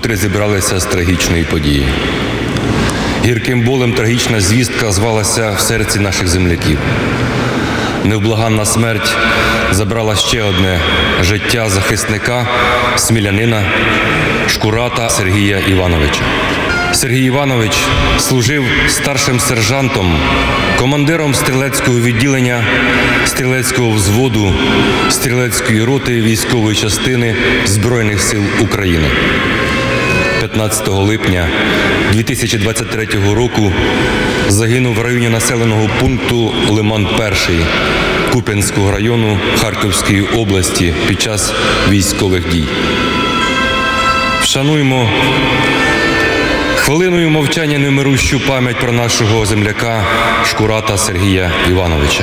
вкотре зібралися з трагічної події. Гірким болем трагічна звістка звалася в серці наших земляків. Невблаганна смерть забрала ще одне життя захисника, смілянина, Шкурата Сергія Івановича. Сергій Іванович служив старшим сержантом, командиром стрілецького відділення, стрілецького взводу, стрілецької роти військової частини Збройних сил України. 15 липня 2023 року загинув в районі населеного пункту Лиман-1 Куп'янського району Харківської області під час військових дій. Вшануємо хвилиною мовчання немирущу пам'ять про нашого земляка Шкурата Сергія Івановича.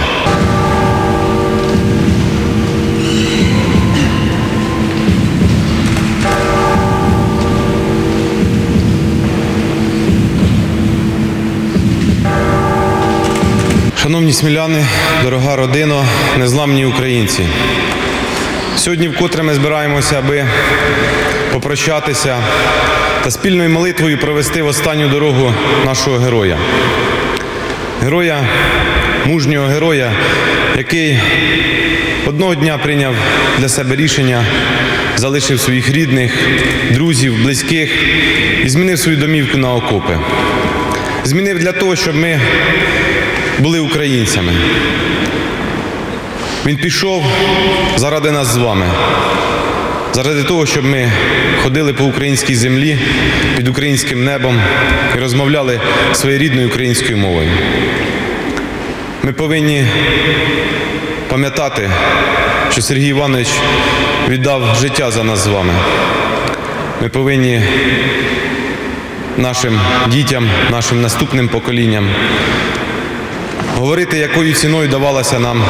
Шановні сміляни, дорога родино, незламні українці. Сьогодні вкотре ми збираємося, аби попрощатися та спільною молитвою провести в останню дорогу нашого героя. Героя, мужнього героя, який одного дня прийняв для себе рішення, залишив своїх рідних, друзів, близьких і змінив свою домівку на окопи. Змінив для того, щоб ми були українцями. Він пішов заради нас з вами, заради того, щоб ми ходили по українській землі, під українським небом і розмовляли своєю рідною українською мовою. Ми повинні пам'ятати, що Сергій Іванович віддав життя за нас з вами. Ми повинні нашим дітям, нашим наступним поколінням говорити, якою ціною давалася нам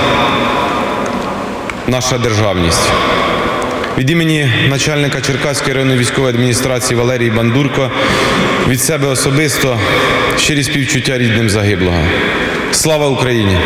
наша державність. Від імені начальника Черкаської районної військової адміністрації Валерії Бандурко, від себе особисто щирі співчуття рідним загиблого. Слава Україні!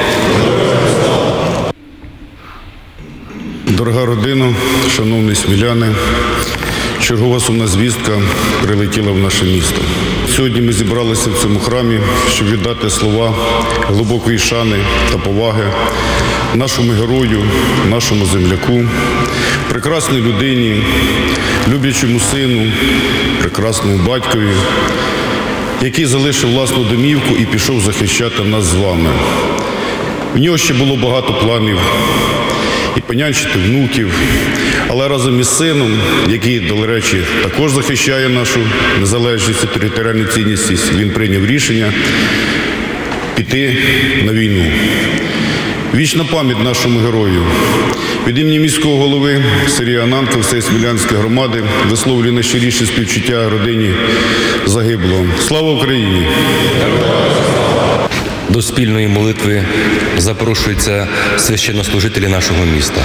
Дорога родина, шановні сміляни, чергова сумна звістка прилетіла в наше місто. Сьогодні ми зібралися в цьому храмі, щоб віддати слова глибокої шани та поваги нашому герою, нашому земляку, прекрасній людині, люблячому сину, прекрасному батькові, який залишив власну домівку і пішов захищати нас з вами. В нього ще було багато планів і понянчити внуків, але разом із сином, який, до речі, також захищає нашу незалежність і територіальну цінність, він прийняв рішення піти на війну. Вічна пам'ять нашому герою. Від імені міського голови Сергія Ананка, всієї Смілянської громади висловлюю найщиріше співчуття родині загиблого. Слава Україні! До спільної молитви запрошуються священнослужителі нашого міста.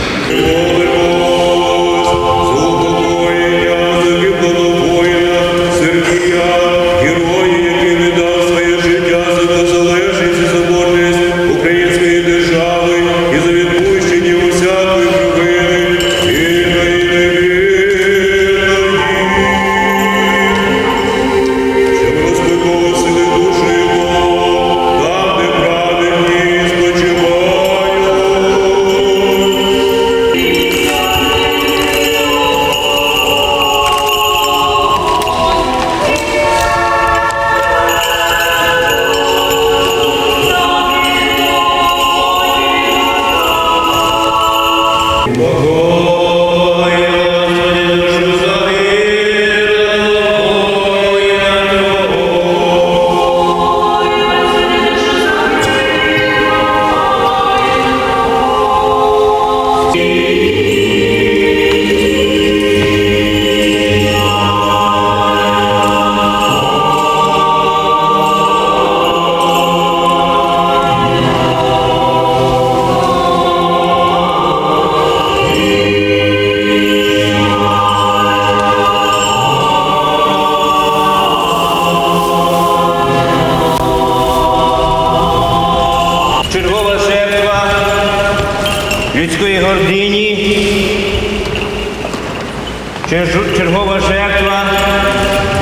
людської гордині, чергова жертва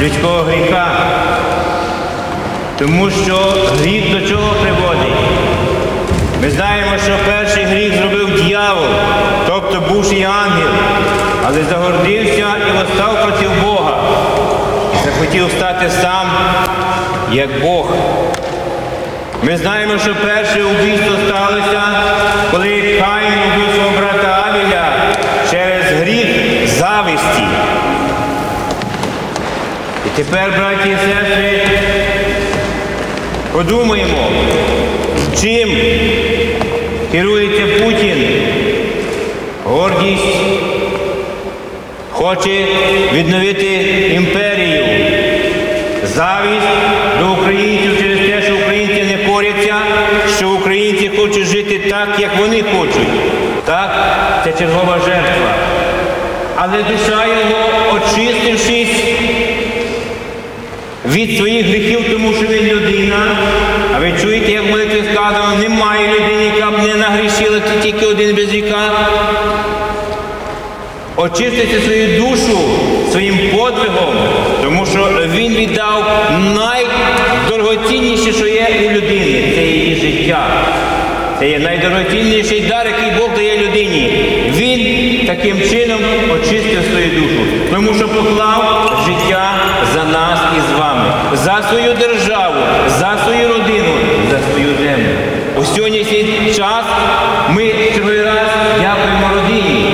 людського гріха. Тому що гріх до чого приводить? Ми знаємо, що перший гріх зробив диявол, тобто бувший ангел, але загордився і восстав проти Бога. Захотів стати сам, як Бог. Ми знаємо, що перше вбивство сталося, коли Каїн убив свого брата Авеля через гріх зависті. І тепер, браті і сестри, подумаємо, чим керується Путін. Гордість, хоче відновити імперію. Завість до українців через те, що українці не коряться, що українці хочуть жити так, як вони хочуть. Так, це чергова жертва. Але душа його, очистившись від своїх гріхів, тому що він людина. А ви чуєте, як в молитві сказано, немає людини, яка б не нагрішила, це тільки один без гріха. Очистити свою душу своїм подвигом, тому що він віддав найдорогоцінніше, що є у людини. Це її життя. Це є найдорогоцінніший дар, який Бог дає людині. Він таким чином очистив свою душу, тому що поклав життя за нас і з вами, за свою державу, за свою родину, за свою землю. У сьогоднішній час ми черговий раз дякуємо родині,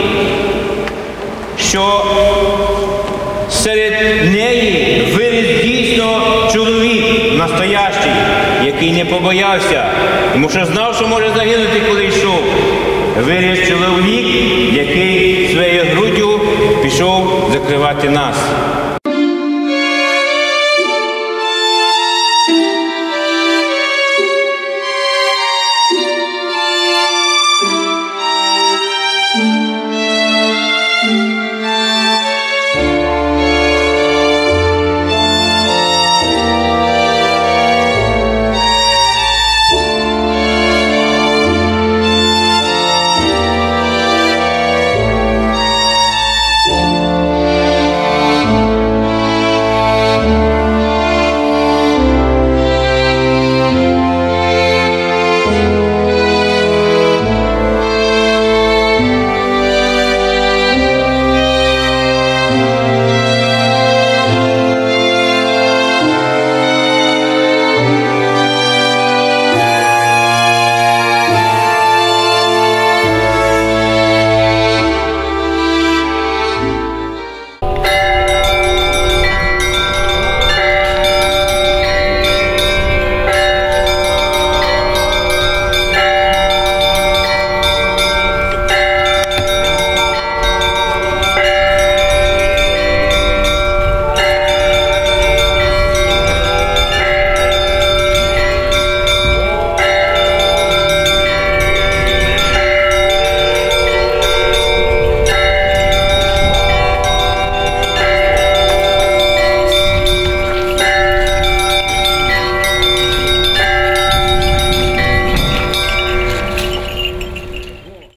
що серед неї виріс дійсно чоловік настоящий, який не побоявся, тому що знав, що може загинути, коли йшов. Виріс чоловік, який своєю груддю пішов закривати нас.